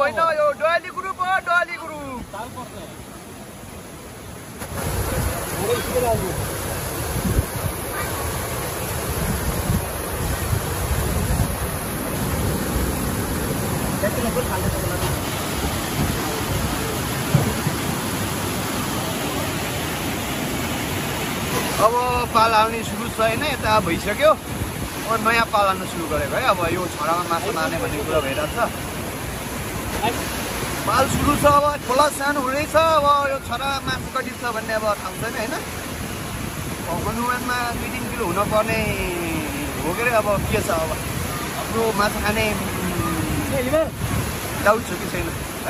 होइन यो डोली ग्रुप हो डोली ग्रुप अब पाल हाल्ने सुरु छ होइन यता भइसक्यो अब नयाँ पाल हाल्न सुरु गरेको है अब यो छडामा माछा मार्ने भन्ने कुरा भइरहेको छ पाल सुरु छ अब खोला सानो हुँदैछ अब यो छडा मासु कति छ भन्ने अब थाहा हुँदैन होइन अनुमानमा 2-3 किलो हुनपर्ने हो के अरे अब के छ अब हाम्रो माछा खाने डाउट छ कि छैन है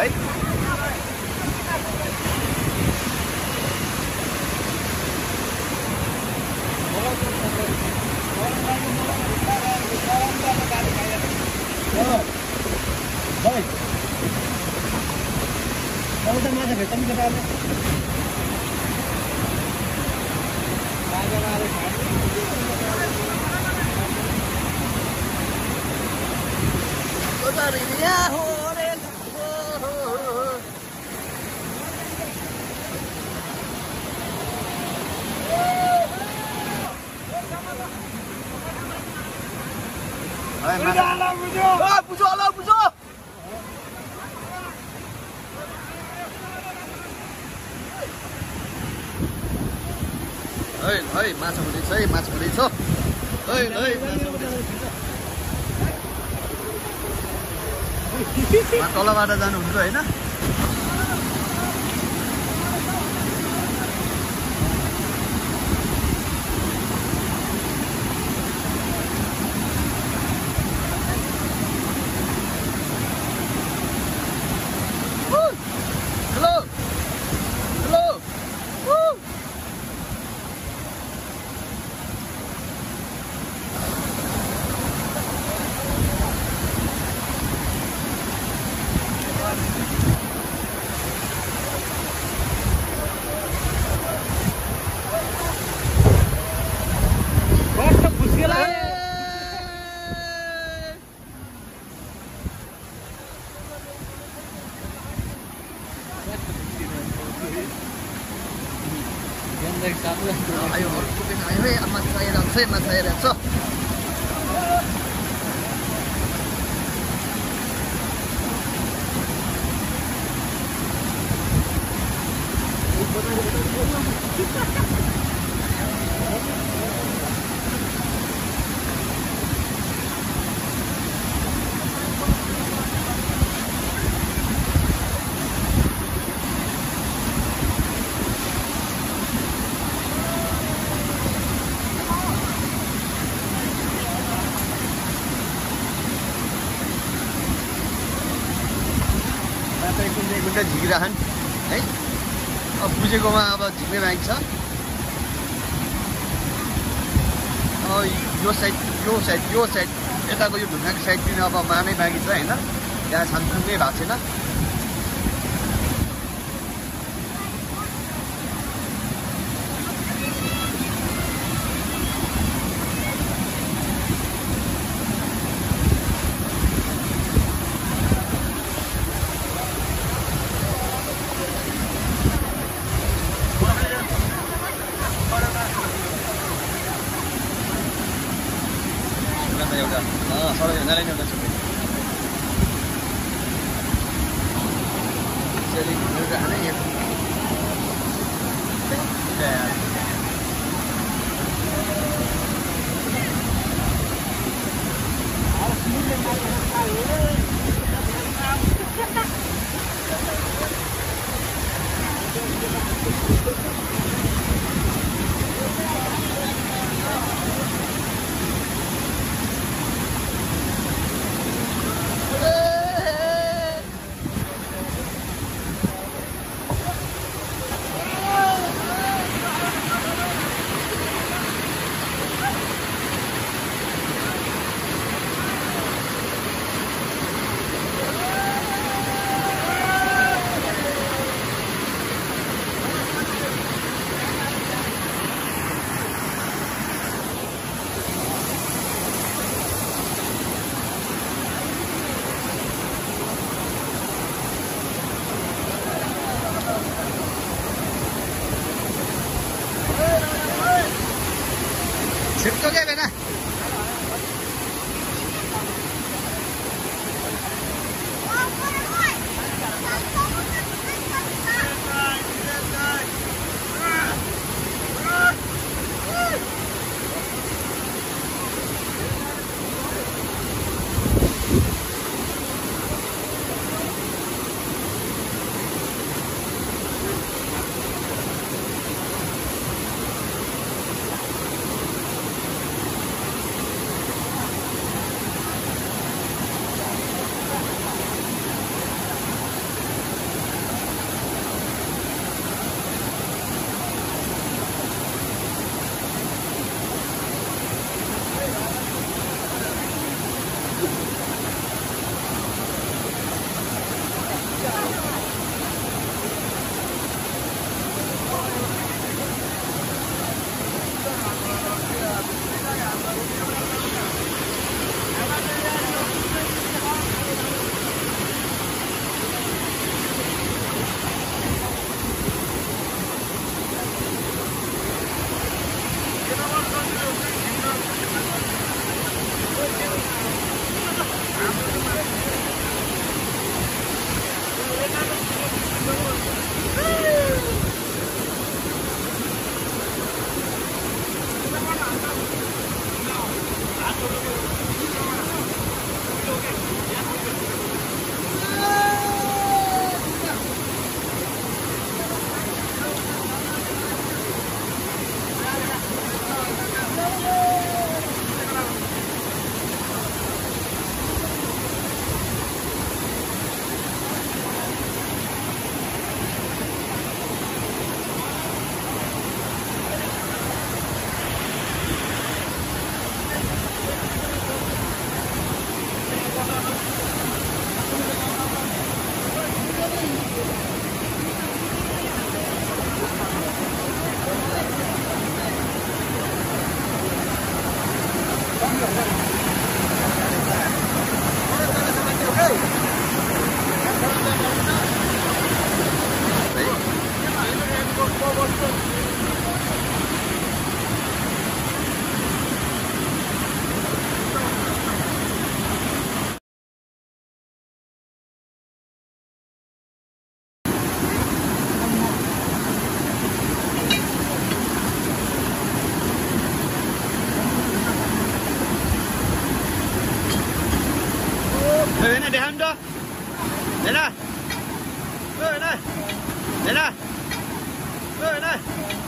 माछा भेट्छ नि केटाहरूले बुझो है माछा हुँदैछ है माछा हुँदैछ तलबाट जानुहुन्छ होइन masih ada so झिकिरहन् है अब बुझेकोमा अब झिक्ने बाँकी छ यो साइड यताको यो ढुङ्गाको साइडतिर अब मार्नै बाँकी छ होइन त्यहाँ छानछुनै भएको छैन छिट्टो क्या बेना Này để ăn cho. Đây này. Đây này. Đây này. Đây này.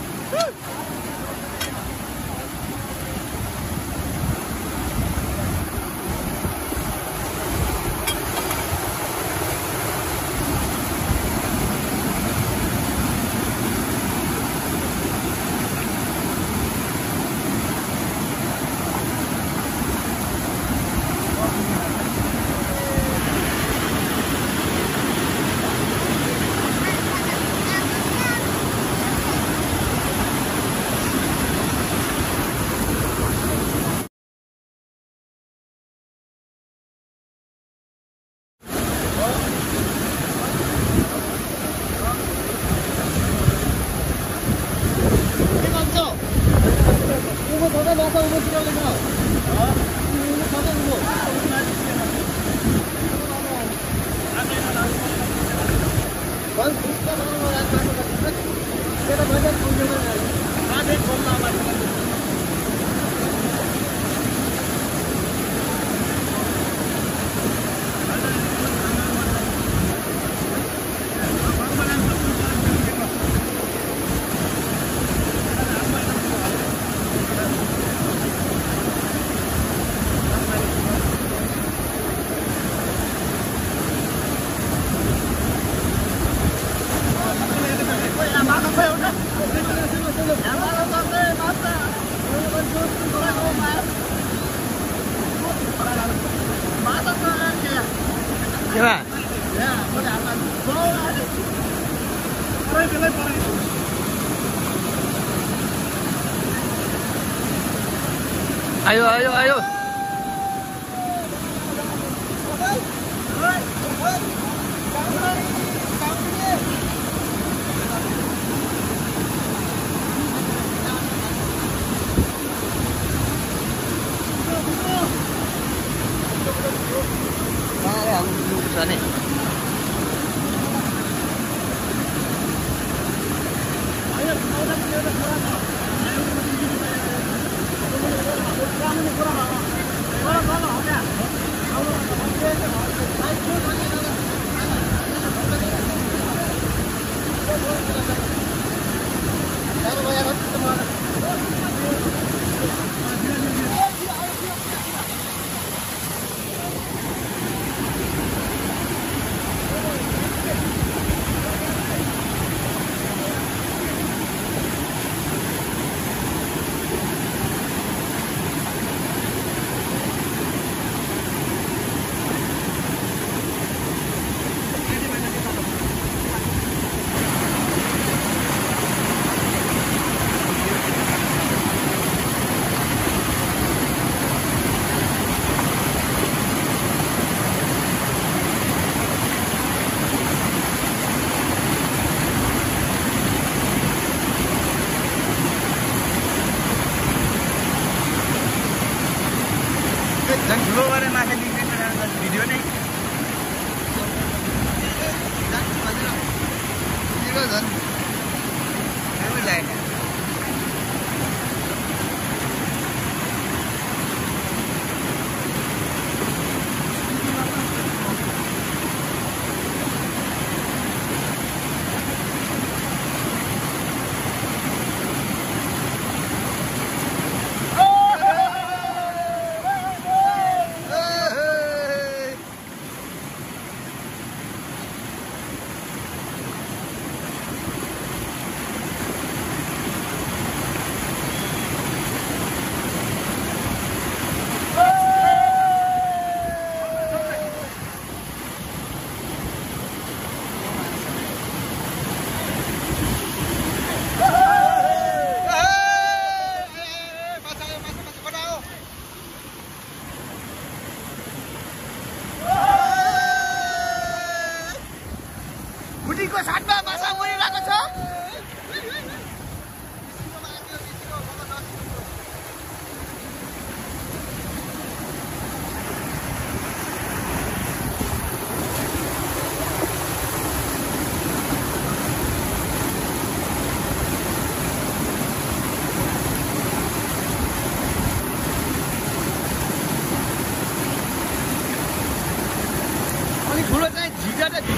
Ayo, ayo, ayo. झन् दामी लाग्यो खुटीको साथमा माछा मरिरहेको छ अनि ठुलो चाहिँ झिगा चाहिँ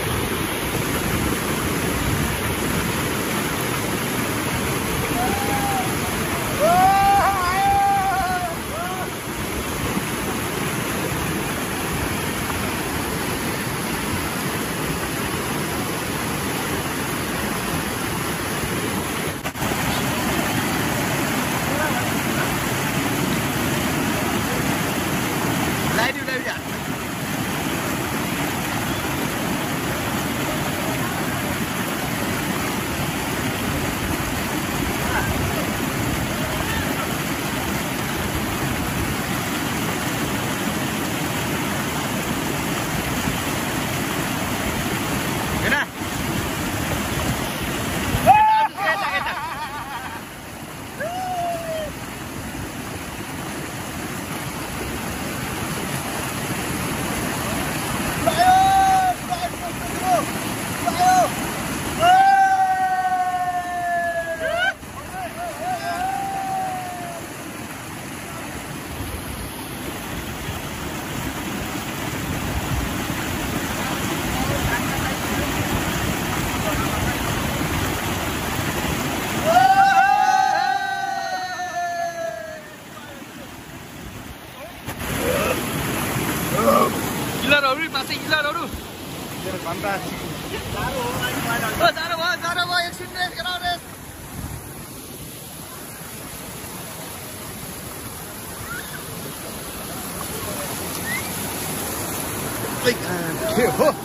जाडो भयो एकछिन रेस्ट गराउ रेस्ट हो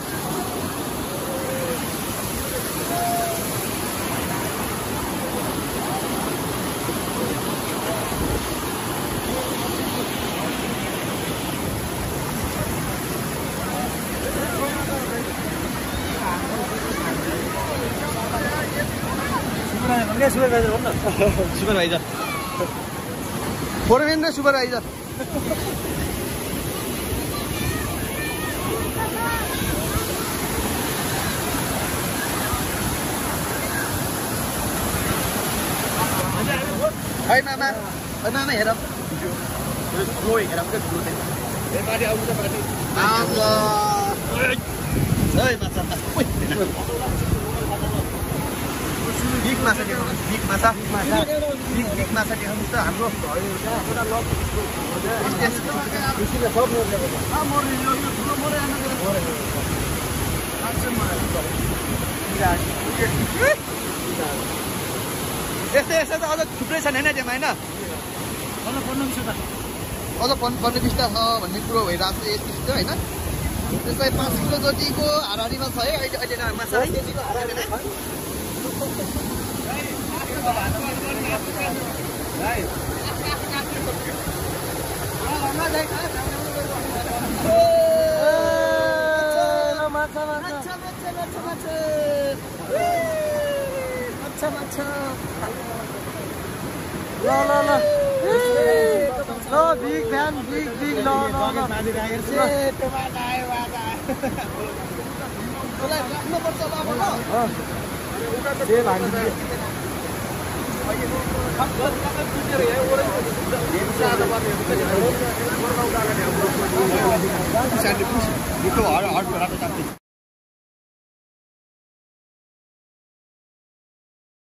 सुपरभाइजर फोरमेन र सुपरभाइजर है मामा हेर फ्लो हेर बिग माछा देखाउनु बिग माछा देखाउनु त हाम्रो यस्तै यस्तै त अझ थुप्रै छन् होइन त्यहाँ होइन अझ 15-20 छ भन्ने कुरो भइरहेको छ यस्तो होइन त्यसलाई 5 किलो जतिको हाराहारीमा छ है अहिले माछा बिग फ्यान बिग ल Itu